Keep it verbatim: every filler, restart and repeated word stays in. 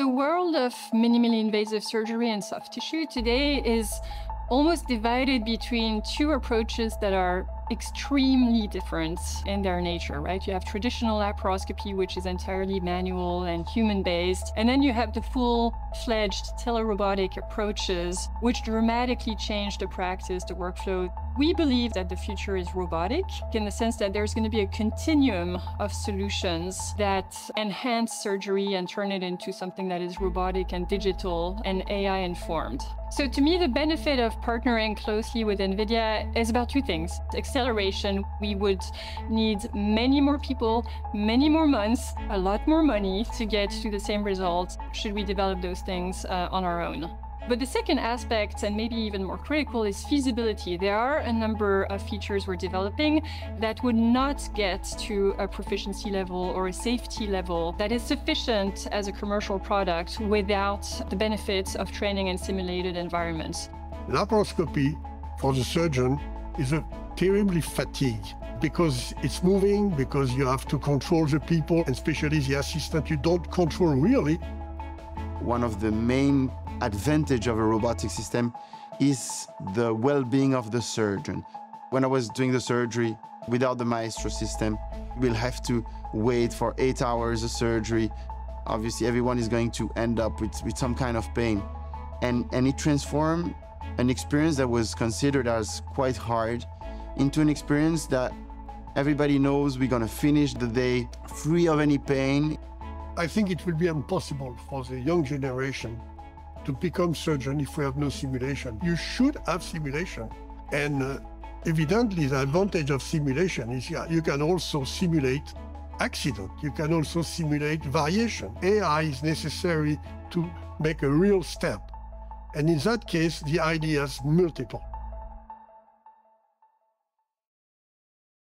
The world of minimally invasive surgery and soft tissue today is almost divided between two approaches that are extremely different in their nature, right? You have traditional laparoscopy, which is entirely manual and human-based, and then you have the full-fledged telerobotic approaches, which dramatically change the practice, the workflow. We believe that the future is robotic in the sense that there's going to be a continuum of solutions that enhance surgery and turn it into something that is robotic and digital and A I informed. So to me, the benefit of partnering closely with NVIDIA is about two things. Acceleration, we would need many more people, many more months, a lot more money to get to the same results should we develop those things uh, on our own. But the second aspect, and maybe even more critical, is feasibility. There are a number of features we're developing that would not get to a proficiency level or a safety level that is sufficient as a commercial product without the benefits of training in simulated environments. Laparoscopy for the surgeon is a terribly fatigue because it's moving, because you have to control the people, and especially the assistant you don't control really. One of the main advantage of a robotic system is the well-being of the surgeon. When I was doing the surgery without the Maestro system, we'll have to wait for eight hours of surgery. Obviously, everyone is going to end up with, with some kind of pain. And, and it transformed an experience that was considered as quite hard into an experience that everybody knows we're going to finish the day free of any pain. I think it will be impossible for the young generation to become surgeon if we have no simulation. You should have simulation. And uh, evidently the advantage of simulation is yeah, you can also simulate accident. You can also simulate variation. A I is necessary to make a real step. And in that case, the idea is multiple.